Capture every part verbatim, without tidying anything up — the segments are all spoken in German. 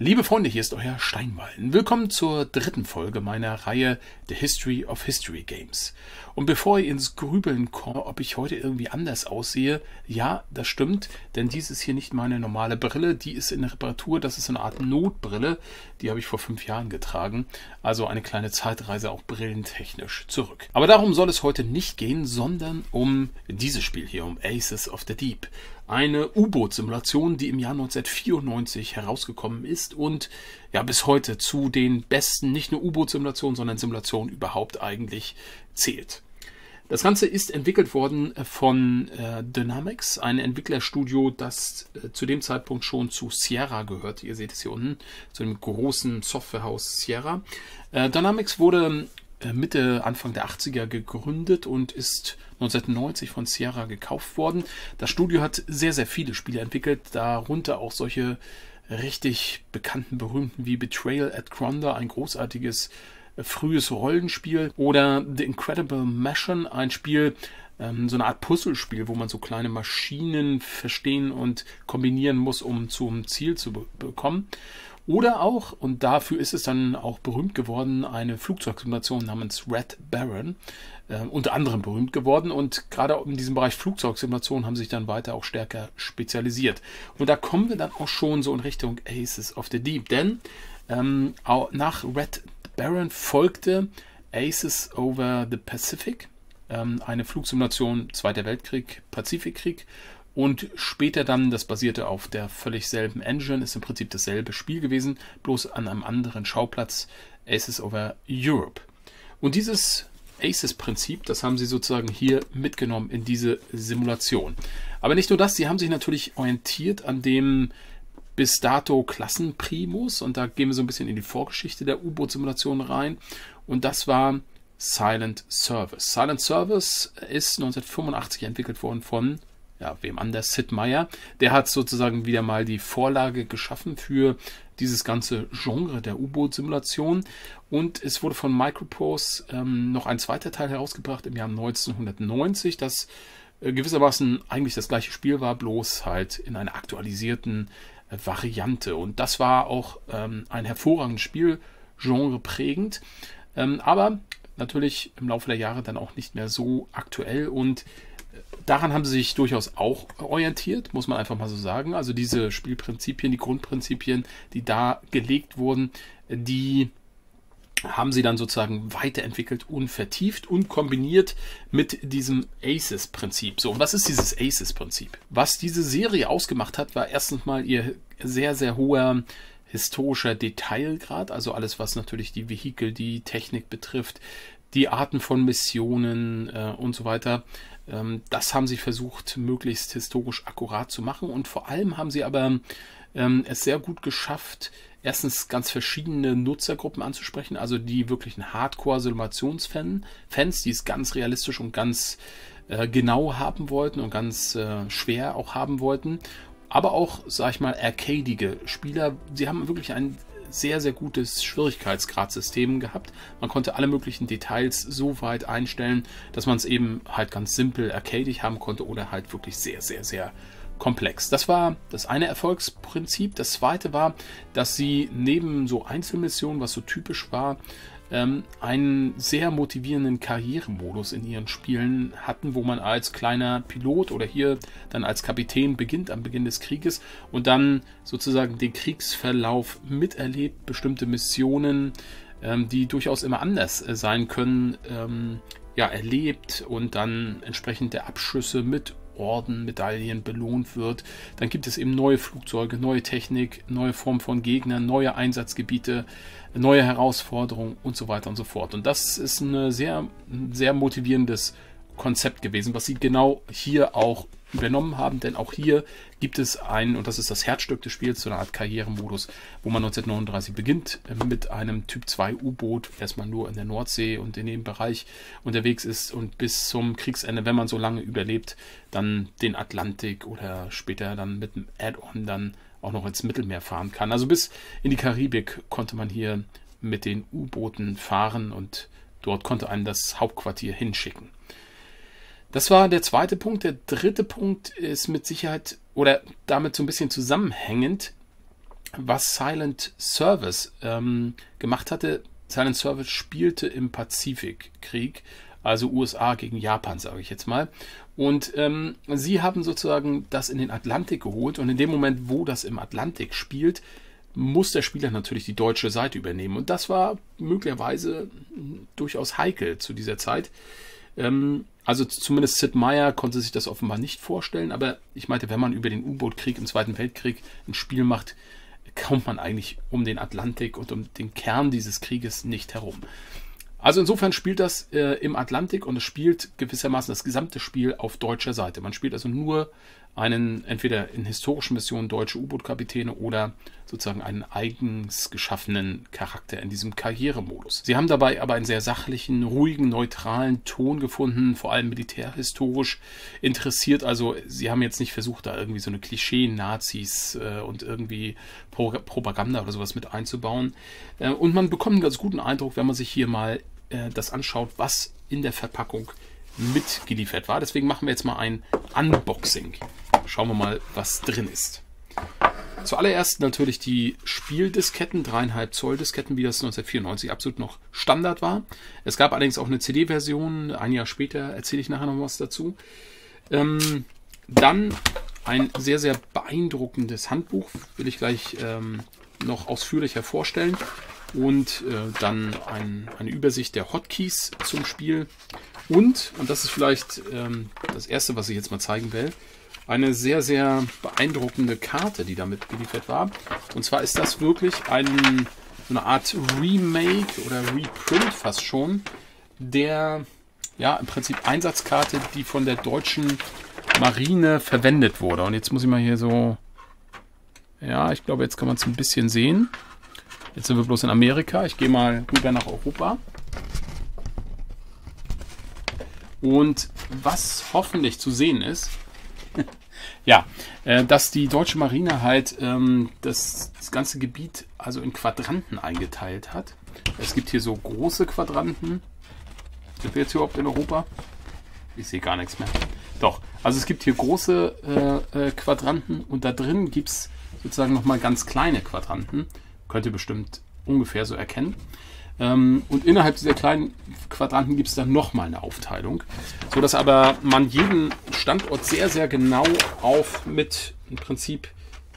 Liebe Freunde, hier ist euer Steinwallen. Willkommen zur dritten Folge meiner Reihe The History of History Games. Und bevor ihr ins Grübeln kommt, ob ich heute irgendwie anders aussehe, ja, das stimmt, denn dies ist hier nicht meine normale Brille, die ist in der Reparatur, das ist eine Art Notbrille, die habe ich vor fünf Jahren getragen, also eine kleine Zeitreise auch brillentechnisch zurück. Aber darum soll es heute nicht gehen, sondern um dieses Spiel hier, um Aces of the Deep. Eine U-Boot-Simulation, die im Jahr neunzehnhundertvierundneunzig herausgekommen ist und ja bis heute zu den besten, nicht nur U-Boot-Simulationen, sondern Simulationen überhaupt eigentlich zählt. Das Ganze ist entwickelt worden von äh, Dynamix, ein Entwicklerstudio, das äh, zu dem Zeitpunkt schon zu Sierra gehört. Ihr seht es hier unten, zu dem großen Softwarehaus Sierra. Äh, Dynamix wurde Mitte, Anfang der achtziger gegründet und ist neunzehnhundertneunzig von Sierra gekauft worden. Das Studio hat sehr, sehr viele Spiele entwickelt, darunter auch solche richtig bekannten, berühmten wie Betrayal at Granda, ein großartiges frühes Rollenspiel, oder The Incredible Machine, ein Spiel, ähm, so eine Art Puzzlespiel, wo man so kleine Maschinen verstehen und kombinieren muss, um zum Ziel zu be bekommen. Oder auch, und dafür ist es dann auch berühmt geworden, eine Flugzeugsimulation namens Red Baron, äh, unter anderem berühmt geworden. Und gerade in diesem Bereich Flugzeugsimulation haben sich dann weiter auch stärker spezialisiert. Und da kommen wir dann auch schon so in Richtung Aces of the Deep. Denn ähm, auch nach Red Baron folgte Aces over the Pacific, ähm, eine Flugsimulation Zweiter Weltkrieg, Pazifikkrieg. Und später dann, das basierte auf der völlig selben Engine, ist im Prinzip dasselbe Spiel gewesen, bloß an einem anderen Schauplatz, Aces over Europe. Und dieses Aces-Prinzip, das haben sie sozusagen hier mitgenommen in diese Simulation. Aber nicht nur das, sie haben sich natürlich orientiert an dem bis dato Klassenprimus, und da gehen wir so ein bisschen in die Vorgeschichte der U-Boot-Simulation rein, und das war Silent Service. Silent Service ist neunzehnhundertfünfundachtzig entwickelt worden von Ja, wem anders? Sid Meier. Der hat sozusagen wieder mal die Vorlage geschaffen für dieses ganze Genre der U-Boot-Simulation. Und es wurde von Microprose ähm, noch ein zweiter Teil herausgebracht im Jahr neunzehnhundertneunzig, das äh, gewissermaßen eigentlich das gleiche Spiel war, bloß halt in einer aktualisierten äh, Variante. Und das war auch ähm, ein hervorragendes Spiel, genreprägend, ähm, aber natürlich im Laufe der Jahre dann auch nicht mehr so aktuell, und daran haben sie sich durchaus auch orientiert, muss man einfach mal so sagen. Also diese Spielprinzipien, die Grundprinzipien, die da gelegt wurden, die haben sie dann sozusagen weiterentwickelt und vertieft und kombiniert mit diesem Aces-Prinzip. So, und was ist dieses Aces-Prinzip? Was diese Serie ausgemacht hat, war erstens mal ihr sehr, sehr hoher historischer Detailgrad, also alles, was natürlich die Vehikel, die Technik betrifft, die Arten von Missionen äh, und so weiter. Ähm, das haben sie versucht, möglichst historisch akkurat zu machen, und vor allem haben sie aber ähm, es sehr gut geschafft, erstens ganz verschiedene Nutzergruppen anzusprechen, also die wirklichen Hardcore-Simulationsfans, Fans, die es ganz realistisch und ganz äh, genau haben wollten und ganz äh, schwer auch haben wollten, aber auch, sag ich mal, arcadige Spieler. Sie haben wirklich ein sehr, sehr gutes Schwierigkeitsgradsystem gehabt. Man konnte alle möglichen Details so weit einstellen, dass man es eben halt ganz simpel arcadisch haben konnte oder halt wirklich sehr, sehr, sehr komplex. Das war das eine Erfolgsprinzip. Das zweite war, dass sie neben so Einzelmissionen, was so typisch war, ähm, einen sehr motivierenden Karrieremodus in ihren Spielen hatten, wo man als kleiner Pilot oder hier dann als Kapitän beginnt am Beginn des Krieges und dann sozusagen den Kriegsverlauf miterlebt, bestimmte Missionen, ähm, die durchaus immer anders äh, sein können, ähm, ja, erlebt und dann entsprechend der Abschüsse mit Orden, Medaillen belohnt wird. Dann gibt es eben neue Flugzeuge, neue Technik, neue Formen von Gegnern, neue Einsatzgebiete, neue Herausforderungen und so weiter und so fort. Und das ist ein sehr, sehr motivierendes Konzept gewesen, was sie genau hier auch übernommen haben, denn auch hier gibt es einen, und das ist das Herzstück des Spiels, so eine Art Karrieremodus, wo man neunzehnhundertneununddreißig beginnt mit einem Typ zwei U-Boot, erstmal nur in der Nordsee und in dem Bereich unterwegs ist und bis zum Kriegsende, wenn man so lange überlebt, dann den Atlantik oder später dann mit einem Add-on dann auch noch ins Mittelmeer fahren kann. Also bis in die Karibik konnte man hier mit den U-Booten fahren und dort konnte einem das Hauptquartier hinschicken. Das war der zweite Punkt. Der dritte Punkt ist mit Sicherheit oder damit so ein bisschen zusammenhängend was Silent Service ähm, gemacht hatte. Silent Service spielte im Pazifikkrieg, also U S A gegen Japan, sage ich jetzt mal. Und ähm, sie haben sozusagen das in den Atlantik geholt, und in dem Moment, wo das im Atlantik spielt, muss der Spieler natürlich die deutsche Seite übernehmen. Und das war möglicherweise durchaus heikel zu dieser Zeit. Ähm, also zumindest Sid Meier konnte sich das offenbar nicht vorstellen, aber ich meinte, wenn man über den U-Boot-Krieg im Zweiten Weltkrieg ein Spiel macht, kommt man eigentlich um den Atlantik und um den Kern dieses Krieges nicht herum. Also insofern spielt das äh, im Atlantik, und es spielt gewissermaßen das gesamte Spiel auf deutscher Seite. Man spielt also nur einen, entweder in historischen Missionen deutsche U-Boot-Kapitäne oder sozusagen einen eigens geschaffenen Charakter in diesem Karrieremodus. Sie haben dabei aber einen sehr sachlichen, ruhigen, neutralen Ton gefunden, vor allem militärhistorisch interessiert. Also sie haben jetzt nicht versucht, da irgendwie so eine Klischee-Nazis äh, und irgendwie Pro Propaganda oder sowas mit einzubauen. Äh, und man bekommt einen ganz guten Eindruck, wenn man sich hier mal äh, das anschaut, was in der Verpackung mitgeliefert war. Deswegen machen wir jetzt mal ein Unboxing. Schauen wir mal, was drin ist. Zuallererst natürlich die Spieldisketten, dreieinhalb Zoll Disketten, wie das neunzehnhundertvierundneunzig absolut noch Standard war. Es gab allerdings auch eine C D-Version, ein Jahr später erzähle ich nachher noch was dazu. Ähm, dann ein sehr, sehr beeindruckendes Handbuch, will ich gleich ähm, noch ausführlicher vorstellen. Und äh, dann ein, eine Übersicht der Hotkeys zum Spiel. Und, und das ist vielleicht ähm, das Erste, was ich jetzt mal zeigen will, eine sehr, sehr beeindruckende Karte, die damit geliefert war. Und zwar ist das wirklich ein, so eine Art Remake oder Reprint fast schon der, ja, im Prinzip Einsatzkarte, die von der deutschen Marine verwendet wurde. Und jetzt muss ich mal hier so, ja, ich glaube, jetzt kann man es ein bisschen sehen. Jetzt sind wir bloß in Amerika. Ich gehe mal rüber nach Europa. Und was hoffentlich zu sehen ist, ja, äh, dass die deutsche Marine halt ähm, das, das ganze Gebiet also in Quadranten eingeteilt hat. Es gibt hier so große Quadranten. Sind wir jetzt überhaupt in Europa? Ich sehe gar nichts mehr. Doch, also es gibt hier große äh, äh, Quadranten, und da drin gibt es sozusagen nochmal ganz kleine Quadranten. Könnt ihr bestimmt ungefähr so erkennen. Ähm, und innerhalb dieser kleinen Quadranten gibt es dann nochmal eine Aufteilung, so dass aber man jeden Standort sehr, sehr genau auf mit im Prinzip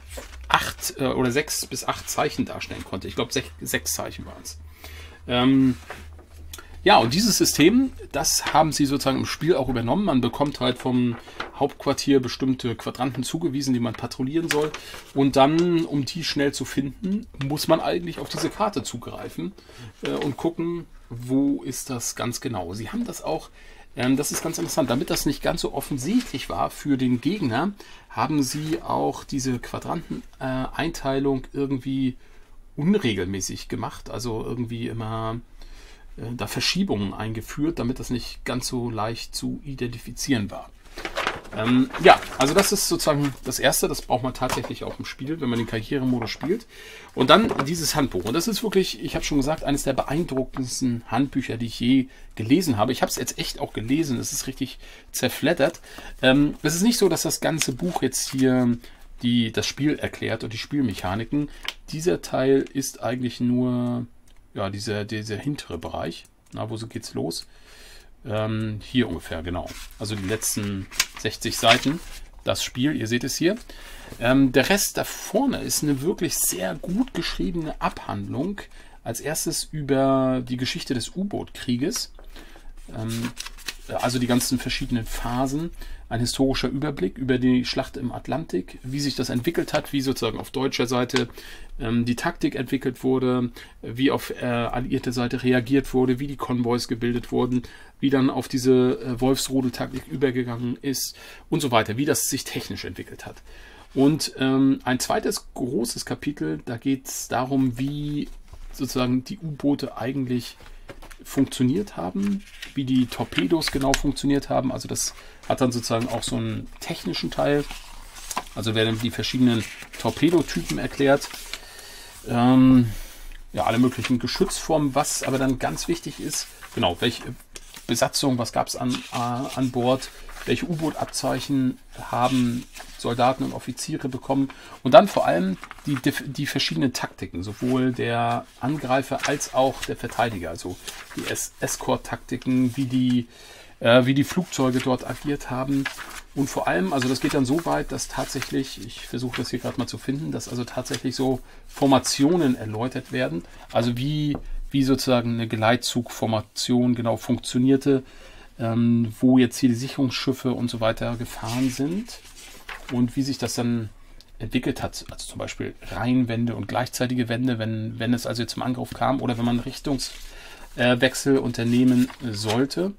acht äh, oder sechs bis acht Zeichen darstellen konnte. Ich glaube, sech, sechs Zeichen waren es. Ähm, ja, und dieses System, das haben sie sozusagen im Spiel auch übernommen. Man bekommt halt vom Hauptquartier bestimmte Quadranten zugewiesen, die man patrouillieren soll. Und dann, um die schnell zu finden, muss man eigentlich auf diese Karte zugreifen äh, und gucken, wo ist das ganz genau. Sie haben das auch, ähm, das ist ganz interessant, damit das nicht ganz so offensichtlich war für den Gegner, haben sie auch diese Quadranteneinteilung äh, irgendwie unregelmäßig gemacht. Also irgendwie immer da Verschiebungen eingeführt, damit das nicht ganz so leicht zu identifizieren war. Ähm, ja, also das ist sozusagen das Erste, das braucht man tatsächlich auch im Spiel, wenn man den Karrieremodus spielt. Und dann dieses Handbuch. Und das ist wirklich, ich habe schon gesagt, eines der beeindruckendsten Handbücher, die ich je gelesen habe. Ich habe es jetzt echt auch gelesen, es ist richtig zerfleddert. Ähm, es ist nicht so, dass das ganze Buch jetzt hier die, das Spiel erklärt und die Spielmechaniken. Dieser Teil ist eigentlich nur ja, dieser, dieser hintere Bereich. Na, wo geht's los? Ähm, hier ungefähr, genau. Also die letzten sechzig Seiten. Das Spiel, ihr seht es hier. Ähm, der Rest da vorne ist eine wirklich sehr gut geschriebene Abhandlung. Als erstes über die Geschichte des U-Boot-Krieges. Ähm, also die ganzen verschiedenen Phasen. Ein historischer Überblick über die Schlacht im Atlantik, wie sich das entwickelt hat, wie sozusagen auf deutscher Seite ähm, die Taktik entwickelt wurde, wie auf äh, alliierte Seite reagiert wurde, wie die Konvois gebildet wurden, wie dann auf diese äh, Wolfsrudel-Taktik übergegangen ist und so weiter, wie das sich technisch entwickelt hat. Und ähm, ein zweites großes Kapitel, da geht es darum, wie sozusagen die U-Boote eigentlich funktioniert haben, wie die Torpedos genau funktioniert haben. Also das hat dann sozusagen auch so einen technischen Teil. Also werden die verschiedenen Torpedotypen erklärt. Ähm, ja, alle möglichen Geschützformen, was aber dann ganz wichtig ist, genau, welche Besatzung, was gab es an, äh, an Bord, welche U-Boot-Abzeichen haben Soldaten und Offiziere bekommen und dann vor allem die, die verschiedenen Taktiken, sowohl der Angreifer als auch der Verteidiger, also die Escort-Taktiken, wie die, äh, wie die Flugzeuge dort agiert haben. Und vor allem, also das geht dann so weit, dass tatsächlich, ich versuche das hier gerade mal zu finden, dass also tatsächlich so Formationen erläutert werden, also wie, wie sozusagen eine Geleitzugformation genau funktionierte, ähm, wo jetzt hier die Sicherungsschiffe und so weiter gefahren sind und wie sich das dann entwickelt hat. Also zum Beispiel Reihenwende und gleichzeitige Wende, wenn, wenn es also jetzt zum Angriff kam oder wenn man Richtungswechsel äh, unternehmen sollte.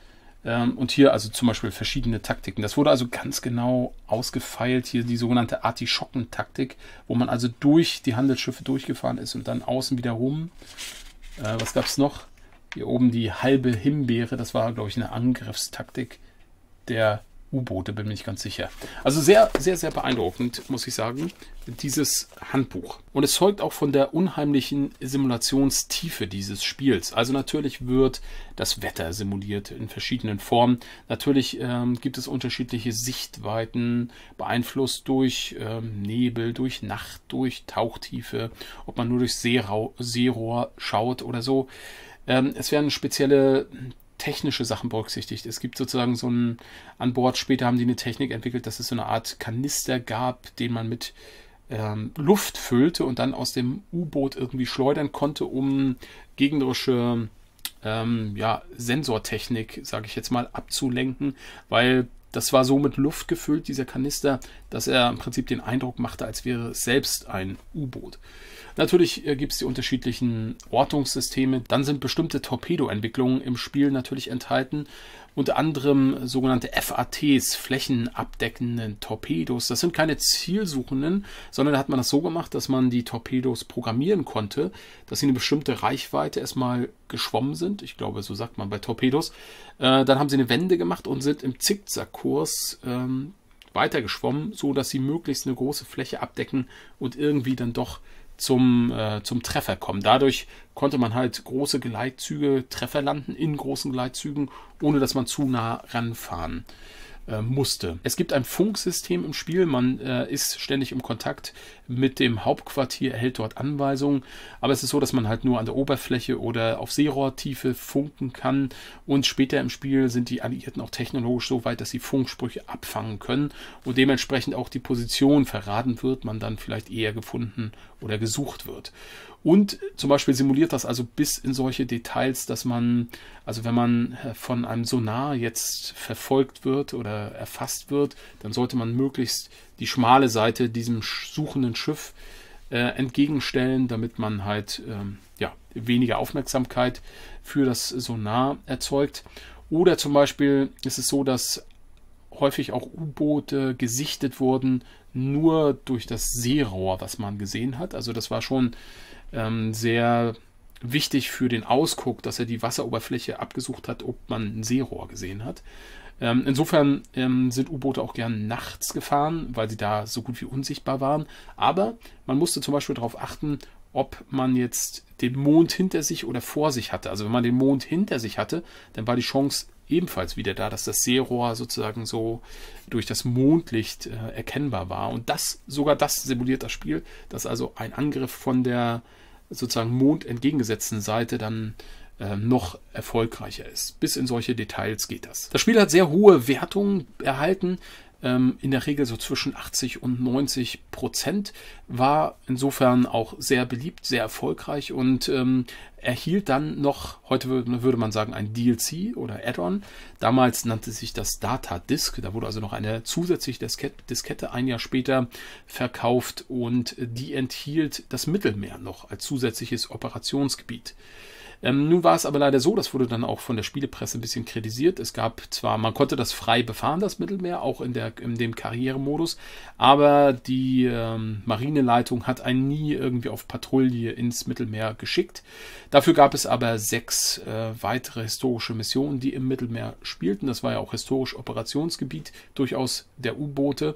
Und hier also zum Beispiel verschiedene Taktiken. Das wurde also ganz genau ausgefeilt. Hier die sogenannte Artischocken-Taktik, wo man also durch die Handelsschiffe durchgefahren ist und dann außen wieder rum. Äh, was gab es noch? Hier oben die halbe Himbeere. Das war, glaube ich, eine Angriffstaktik der U-Boote, bin mir nicht ganz sicher. Also sehr, sehr, sehr beeindruckend, muss ich sagen, dieses Handbuch. Und es zeugt auch von der unheimlichen Simulationstiefe dieses Spiels. Also natürlich wird das Wetter simuliert in verschiedenen Formen. Natürlich ähm, gibt es unterschiedliche Sichtweiten, beeinflusst durch ähm, Nebel, durch Nacht, durch Tauchtiefe, ob man nur durch Seerau Seerohr schaut oder so. Ähm, es werden spezielle technische Sachen berücksichtigt. Es gibt sozusagen so ein, an Bord später haben die eine Technik entwickelt, dass es so eine Art Kanister gab, den man mit ähm, Luft füllte und dann aus dem U-Boot irgendwie schleudern konnte, um gegnerische ähm, ja, Sensortechnik, sage ich jetzt mal, abzulenken, weil das war so mit Luft gefüllt, dieser Kanister, dass er im Prinzip den Eindruck machte, als wäre es selbst ein U-Boot. Natürlich äh, gibt es die unterschiedlichen Ortungssysteme. Dann sind bestimmte Torpedoentwicklungen im Spiel natürlich enthalten. Unter anderem sogenannte F A Ts, flächenabdeckenden Torpedos. Das sind keine zielsuchenden, sondern da hat man das so gemacht, dass man die Torpedos programmieren konnte, dass sie eine bestimmte Reichweite erstmal geschwommen sind. Ich glaube, so sagt man bei Torpedos. Äh, dann haben sie eine Wende gemacht und sind im Zickzackkurs ähm, weitergeschwommen, so dass sie möglichst eine große Fläche abdecken und irgendwie dann doch zum, äh, zum Treffer kommen. Dadurch konnte man halt große Geleitzüge, Treffer landen in großen Geleitzügen, ohne dass man zu nah ranfahren äh, musste. Es gibt ein Funksystem im Spiel, man äh, ist ständig im Kontakt mit dem Hauptquartier, erhält dort Anweisungen, aber es ist so, dass man halt nur an der Oberfläche oder auf Seerohrtiefe funken kann und später im Spiel sind die Alliierten auch technologisch so weit, dass sie Funksprüche abfangen können und dementsprechend auch die Position verraten wird, man dann vielleicht eher gefunden oder gesucht wird. Und zum Beispiel simuliert das also bis in solche Details, dass man, also wenn man von einem Sonar jetzt verfolgt wird oder erfasst wird, dann sollte man möglichst die schmale Seite diesem suchenden Schiff äh, entgegenstellen, damit man halt ähm, ja, weniger Aufmerksamkeit für das Sonar erzeugt. Oder zum Beispiel ist es so, dass häufig auch U-Boote gesichtet wurden, nur durch das Seerohr, was man gesehen hat. Also das war schon ähm, sehr wichtig für den Ausguck, dass er die Wasseroberfläche abgesucht hat, ob man ein Seerohr gesehen hat. Ähm, insofern ähm, sind U-Boote auch gern nachts gefahren, weil sie da so gut wie unsichtbar waren. Aber man musste zum Beispiel darauf achten, ob man jetzt den Mond hinter sich oder vor sich hatte. Also wenn man den Mond hinter sich hatte, dann war die Chance ebenfalls wieder da, dass das Seerohr sozusagen so durch das Mondlicht äh, erkennbar war. Und das, sogar das simuliert das Spiel, dass also ein Angriff von der sozusagen Mond entgegengesetzten Seite dann äh, noch erfolgreicher ist. Bis in solche Details geht das. Das Spiel hat sehr hohe Wertungen erhalten. In der Regel so zwischen achtzig und neunzig Prozent, war insofern auch sehr beliebt, sehr erfolgreich und ähm, erhielt dann noch, heute würde man sagen, ein D L C oder Add-on. Damals nannte sich das Data Disk, da wurde also noch eine zusätzliche Diskette ein Jahr später verkauft und die enthielt das Mittelmeer noch als zusätzliches Operationsgebiet. Ähm, nun war es aber leider so, das wurde dann auch von der Spielepresse ein bisschen kritisiert. Es gab zwar, man konnte das frei befahren, das Mittelmeer, auch in, der, in dem Karrieremodus, aber die ähm, Marineleitung hat einen nie irgendwie auf Patrouille ins Mittelmeer geschickt. Dafür gab es aber sechs äh, weitere historische Missionen, die im Mittelmeer spielten. Das war ja auch historisch Operationsgebiet durchaus der U-Boote.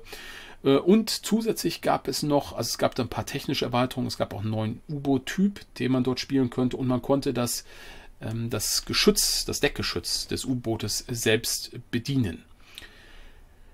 Und zusätzlich gab es noch, also es gab da ein paar technische Erweiterungen, es gab auch einen neuen U-Boot-Typ, den man dort spielen konnte und man konnte das, ähm, das Geschütz, das Deckgeschütz des U-Bootes selbst bedienen.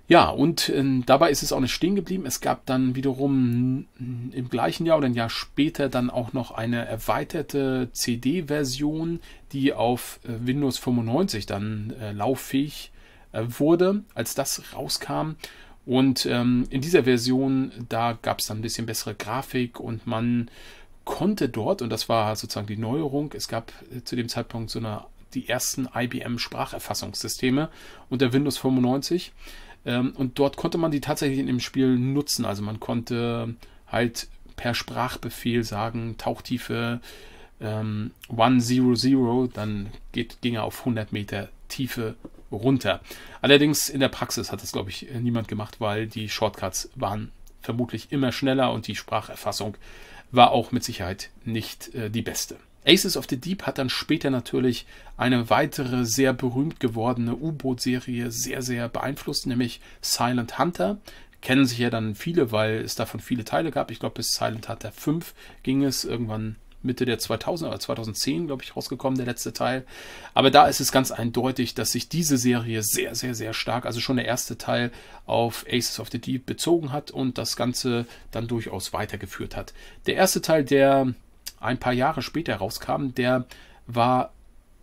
Ja, und äh, dabei ist es auch nicht stehen geblieben. Es gab dann wiederum im gleichen Jahr oder ein Jahr später dann auch noch eine erweiterte C D-Version, die auf äh, Windows fünfundneunzig dann äh, lauffähig äh, wurde, als das rauskam. Und ähm, in dieser Version, da gab es dann ein bisschen bessere Grafik und man konnte dort, und das war sozusagen die Neuerung, es gab äh, zu dem Zeitpunkt so eine, die ersten I B M-Spracherfassungssysteme unter Windows fünfundneunzig. Ähm, und dort konnte man die tatsächlich in dem Spiel nutzen. Also man konnte halt per Sprachbefehl sagen, Tauchtiefe ähm, hundert, dann geht, ging er auf hundert Meter Tiefe runter. Allerdings in der Praxis hat das, glaube ich, niemand gemacht, weil die Shortcuts waren vermutlich immer schneller und die Spracherfassung war auch mit Sicherheit nicht äh, die beste. Aces of the Deep hat dann später natürlich eine weitere sehr berühmt gewordene U-Boot-Serie sehr, sehr beeinflusst, nämlich Silent Hunter. Kennen sich ja dann viele, weil es davon viele Teile gab. Ich glaube, bis Silent Hunter fünf ging es irgendwann Mitte der zweitausender oder zweitausendzehn, glaube ich, rausgekommen, der letzte Teil. Aber da ist es ganz eindeutig, dass sich diese Serie sehr, sehr, sehr stark, also schon der erste Teil, auf Aces of the Deep bezogen hat und das Ganze dann durchaus weitergeführt hat. Der erste Teil, der ein paar Jahre später rauskam, der war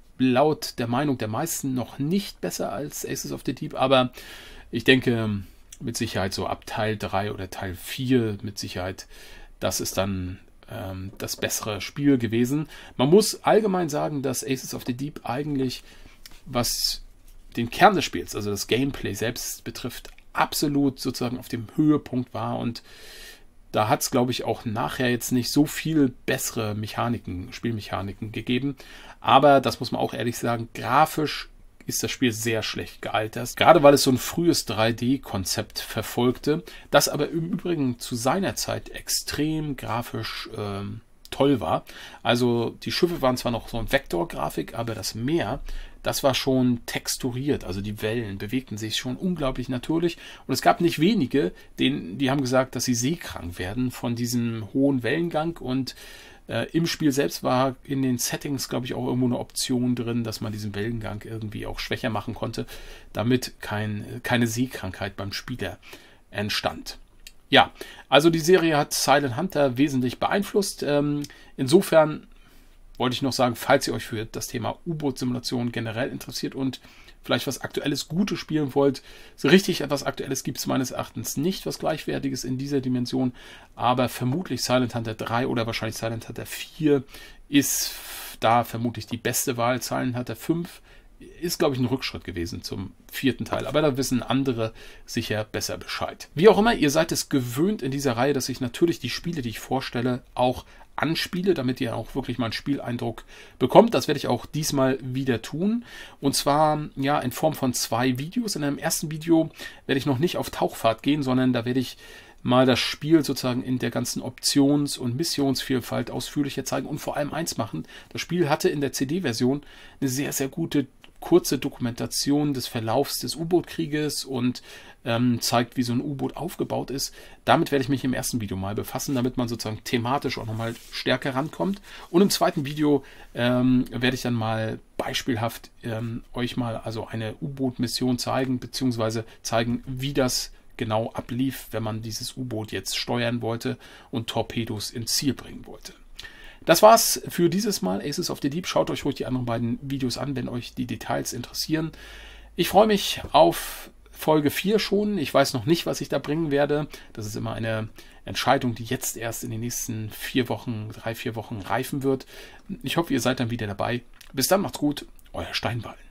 laut der Meinung der meisten noch nicht besser als Aces of the Deep, aber ich denke mit Sicherheit so ab Teil drei oder Teil vier mit Sicherheit, das ist dann ähm, das bessere Spiel gewesen. Man muss allgemein sagen, dass Aces of the Deep eigentlich, was den Kern des Spiels, also das Gameplay selbst betrifft, absolut sozusagen auf dem Höhepunkt war und da hat es, glaube ich, auch nachher jetzt nicht so viel bessere Mechaniken, Spielmechaniken gegeben. Aber, das muss man auch ehrlich sagen, grafisch ist das Spiel sehr schlecht gealtert. Gerade weil es so ein frühes drei D-Konzept verfolgte, das aber im Übrigen zu seiner Zeit extrem grafisch ähm, toll war. Also die Schiffe waren zwar noch so eine Vektorgrafik, aber das Meer, das war schon texturiert. Also die Wellen bewegten sich schon unglaublich natürlich. Und es gab nicht wenige, denen, die haben gesagt, dass sie seekrank werden von diesem hohen Wellengang. Und äh, im Spiel selbst war in den Settings, glaube ich, auch irgendwo eine Option drin, dass man diesen Wellengang irgendwie auch schwächer machen konnte, damit kein, keine Seekrankheit beim Spieler entstand. Ja, also die Serie hat Silent Hunter wesentlich beeinflusst. Ähm, insofern wollte ich noch sagen, falls ihr euch für das Thema U-Boot-Simulation generell interessiert und vielleicht was Aktuelles, Gutes spielen wollt, so richtig etwas Aktuelles gibt es meines Erachtens nicht, was Gleichwertiges in dieser Dimension, aber vermutlich Silent Hunter drei oder wahrscheinlich Silent Hunter vier ist da vermutlich die beste Wahl. Silent Hunter fünf ist, glaube ich, ein Rückschritt gewesen zum vierten Teil. Aber da wissen andere sicher besser Bescheid. Wie auch immer, ihr seid es gewöhnt in dieser Reihe, dass ich natürlich die Spiele, die ich vorstelle, auch anspiele, damit ihr auch wirklich mal einen Spieleindruck bekommt. Das werde ich auch diesmal wieder tun. Und zwar ja in Form von zwei Videos. In einem ersten Video werde ich noch nicht auf Tauchfahrt gehen, sondern da werde ich mal das Spiel sozusagen in der ganzen Options- und Missionsvielfalt ausführlicher zeigen und vor allem eins machen. Das Spiel hatte in der C D-Version eine sehr, sehr gute kurze Dokumentation des Verlaufs des U-Boot-Krieges und ähm, zeigt, wie so ein U-Boot aufgebaut ist. Damit werde ich mich im ersten Video mal befassen, damit man sozusagen thematisch auch nochmal stärker rankommt. Und im zweiten Video ähm, werde ich dann mal beispielhaft ähm, euch mal also eine U-Boot-Mission zeigen, beziehungsweise zeigen, wie das genau ablief, wenn man dieses U-Boot jetzt steuern wollte und Torpedos ins Ziel bringen wollte. Das war's für dieses Mal, Aces of the Deep. Schaut euch ruhig die anderen beiden Videos an, wenn euch die Details interessieren. Ich freue mich auf Folge vier schon. Ich weiß noch nicht, was ich da bringen werde. Das ist immer eine Entscheidung, die jetzt erst in den nächsten vier Wochen, drei, vier Wochen reifen wird. Ich hoffe, ihr seid dann wieder dabei. Bis dann, macht's gut. Euer Steinballen.